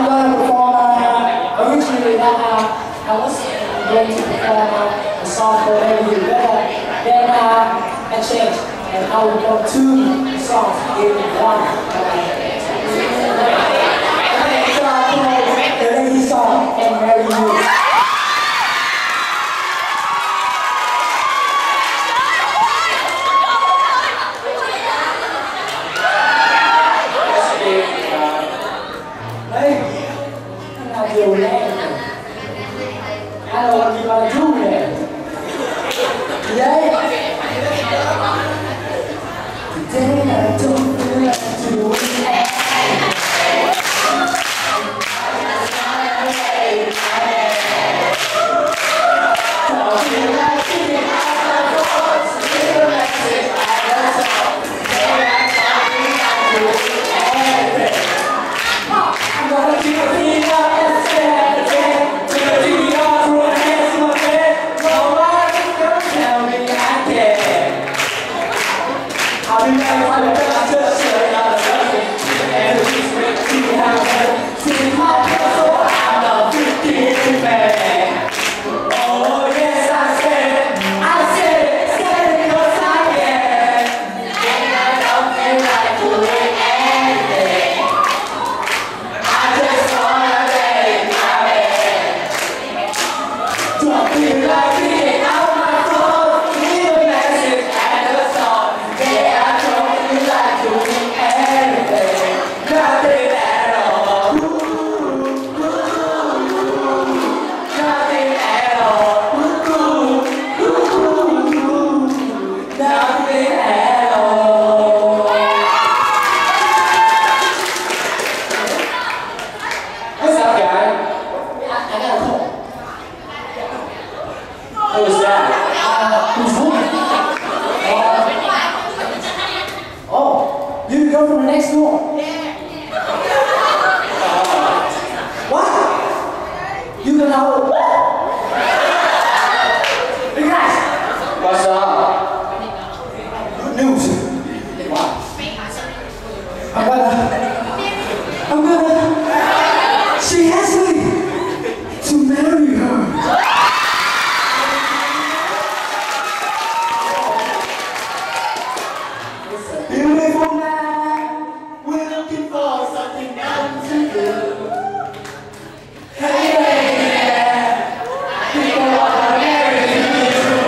I'm going to perform, originally I was going to perform a song called Maybe You Better, then I changed, and I will go 2 songs in one. The lady song and Marry You. I know what you're gonna do there. Yeah. Today I don't feel like doing it. You go from the next door. What? You gonna hold what? Hey guys! What's up? Good news. What? I'm gonna. She asked me to marry her. Beautiful man, we're looking for something else to do. Hey baby, people wanna marry you.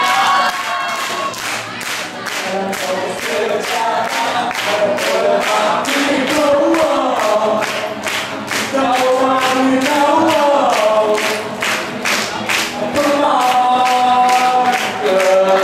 I'm so scared of no one will know. Come on, girl.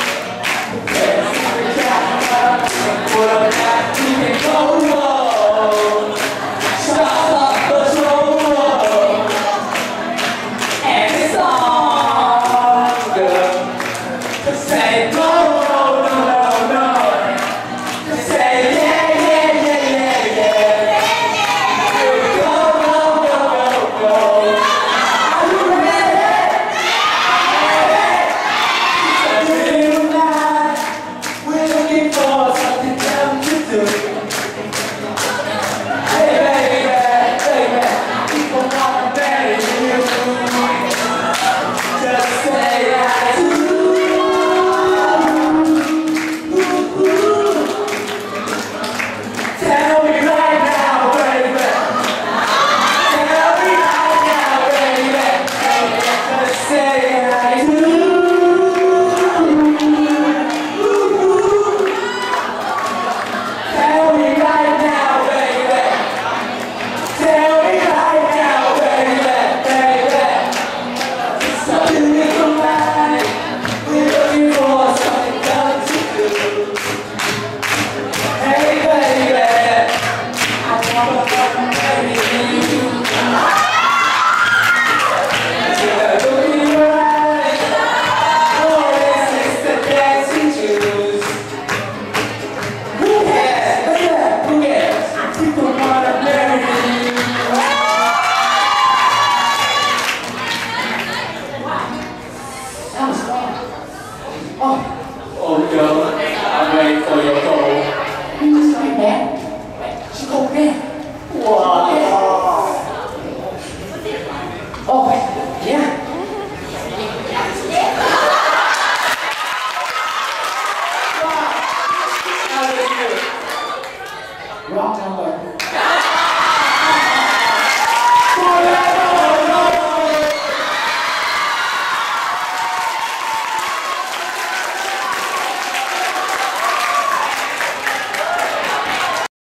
Oh, girl, I'm waiting for your call. Sorry, man. She called me. Wow. one.